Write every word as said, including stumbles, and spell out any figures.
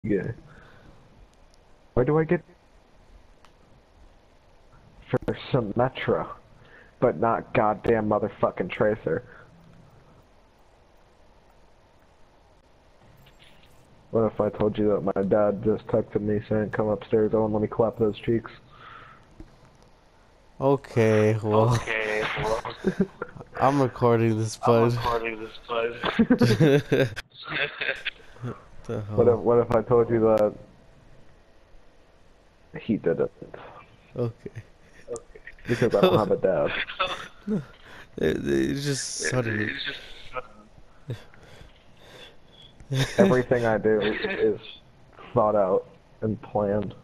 Yeah. Where do I get for Symmetra, but not goddamn motherfucking Tracer? What if I told you that my dad just texted me saying, "Come upstairs, Owen, let me clap those cheeks"? Okay, well, Okay, well, I'm recording this, I'm bud. recording this, bud. The What if, hell? what if I told you that he didn't? Okay. Because I don't have a dad. It, it just suddenly. It's just everything I do is thought out and planned.